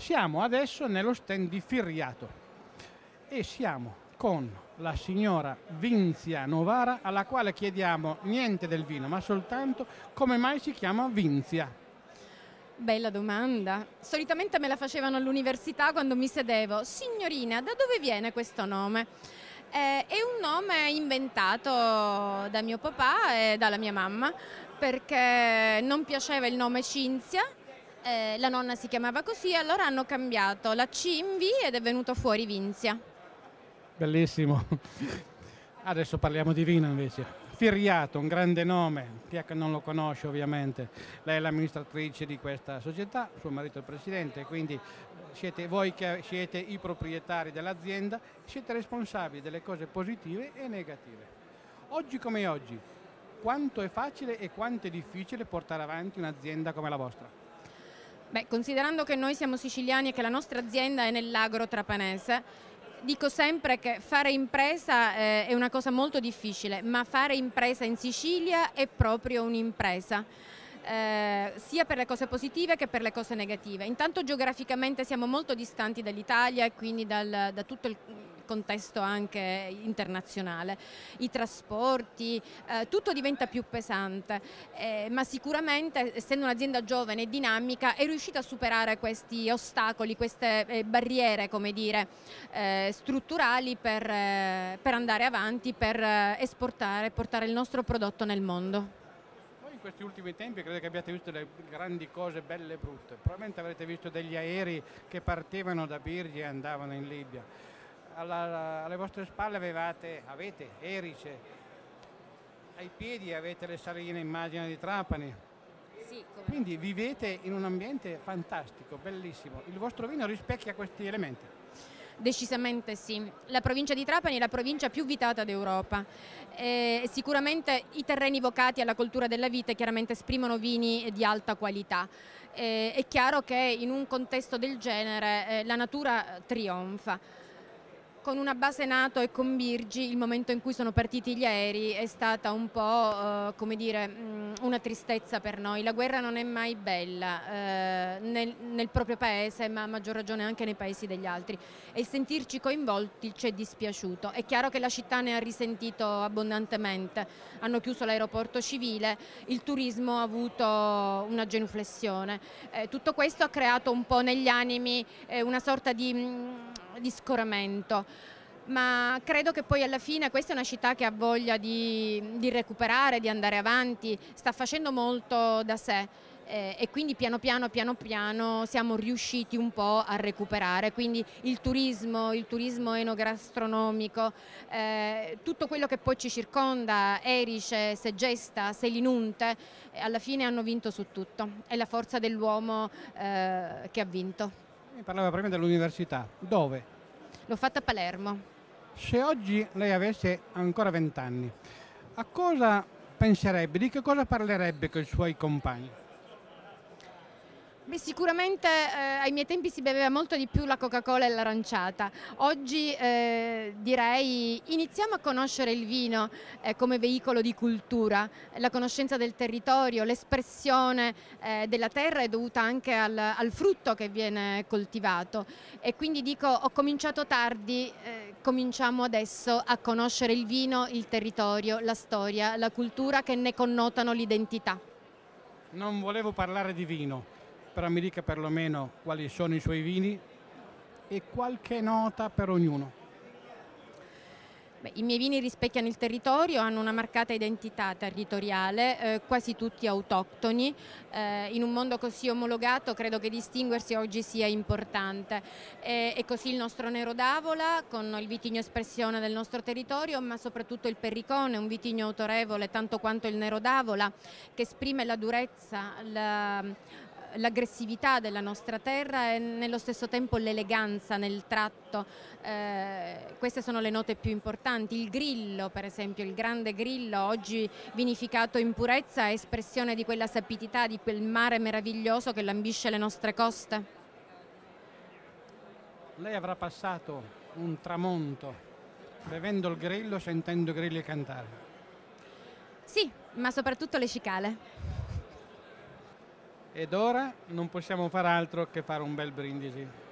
Siamo adesso nello stand di Firriato e siamo con la signora Vinzia Novara, alla quale chiediamo niente del vino, ma soltanto come mai si chiama Vinzia. Bella domanda. Solitamente me la facevano all'università quando mi sedevo. Signorina, da dove viene questo nome? È un nome inventato da mio papà e dalla mia mamma perché non piaceva il nome Cinzia, la nonna si chiamava così, allora hanno cambiato la C in V ed è venuto fuori Vinzia. Bellissimo. Adesso parliamo di vino invece. Firriato, un grande nome, chi è che non lo conosce ovviamente. Lei è l'amministratrice di questa società, suo marito è il presidente, quindi siete voi che siete i proprietari dell'azienda, siete responsabili delle cose positive e negative. Oggi come oggi, quanto è facile e quanto è difficile portare avanti un'azienda come la vostra? Beh, considerando che noi siamo siciliani e che la nostra azienda è nell'agro trapanese, dico sempre che fare impresa è una cosa molto difficile, ma fare impresa in Sicilia è proprio un'impresa, sia per le cose positive che per le cose negative. Intanto geograficamente siamo molto distanti dall'Italia e quindi da tutto il contesto anche internazionale, i trasporti, tutto diventa più pesante, ma sicuramente essendo un'azienda giovane e dinamica è riuscita a superare questi ostacoli, queste barriere, come dire, strutturali per andare avanti, per esportare, portare il nostro prodotto nel mondo. Voi in questi ultimi tempi credo che abbiate visto delle grandi cose belle e brutte, probabilmente avrete visto degli aerei che partivano da Birgi e andavano in Libia. Alle vostre spalle avete Erice, ai piedi avete le saline immagino di Trapani, Sì, quindi vivete in un ambiente fantastico, bellissimo. Il vostro vino rispecchia questi elementi. Decisamente sì, la provincia di Trapani è la provincia più vitata d'Europa. Sicuramente i terreni vocati alla coltura della vite chiaramente esprimono vini di alta qualità. È chiaro che in un contesto del genere la natura trionfa. Con una base NATO e con Birgi il momento in cui sono partiti gli aerei è stata un po' come dire, una tristezza per noi. La guerra non è mai bella nel proprio paese, ma a maggior ragione anche nei paesi degli altri, e il sentirci coinvolti ci è dispiaciuto. È chiaro che la città ne ha risentito abbondantemente, hanno chiuso l'aeroporto civile, il turismo ha avuto una genuflessione. Tutto questo ha creato un po' negli animi una sorta di scoramento, ma credo che poi alla fine questa è una città che ha voglia di recuperare, di andare avanti, sta facendo molto da sé e quindi piano piano siamo riusciti un po' a recuperare, quindi il turismo enogastronomico, tutto quello che poi ci circonda, Erice, Segesta, Selinunte, alla fine hanno vinto su tutto, è la forza dell'uomo che ha vinto. Mi parlava prima dell'università, dove? L'ho fatta a Palermo. Se oggi lei avesse ancora 20 anni, a cosa penserebbe, di che cosa parlerebbe con i suoi compagni? Beh, sicuramente ai miei tempi si beveva molto di più la Coca-Cola e l'aranciata. Oggi direi iniziamo a conoscere il vino come veicolo di cultura. La conoscenza del territorio, l'espressione della terra è dovuta anche al frutto che viene coltivato. E quindi dico, ho cominciato tardi, cominciamo adesso a conoscere il vino, il territorio, la storia, la cultura che ne connotano l'identità. Non volevo parlare di vino, però mi dica perlomeno quali sono i suoi vini e qualche nota per ognuno. Beh, i miei vini rispecchiano il territorio, hanno una marcata identità territoriale, quasi tutti autoctoni. In un mondo così omologato credo che distinguersi oggi sia importante. E così il nostro Nero d'Avola con il vitigno espressione del nostro territorio, ma soprattutto il Perricone, un vitigno autorevole tanto quanto il Nero d'Avola, che esprime la durezza, l'aggressività della nostra terra e nello stesso tempo l'eleganza nel tratto. Queste sono le note più importanti. Il Grillo, per esempio, il grande Grillo, oggi vinificato in purezza, è espressione di quella sapidità, di quel mare meraviglioso che lambisce le nostre coste. Lei avrà passato un tramonto bevendo il Grillo, sentendo i grilli cantare. Sì, ma soprattutto le cicale. Ed ora non possiamo far altro che fare un bel brindisi.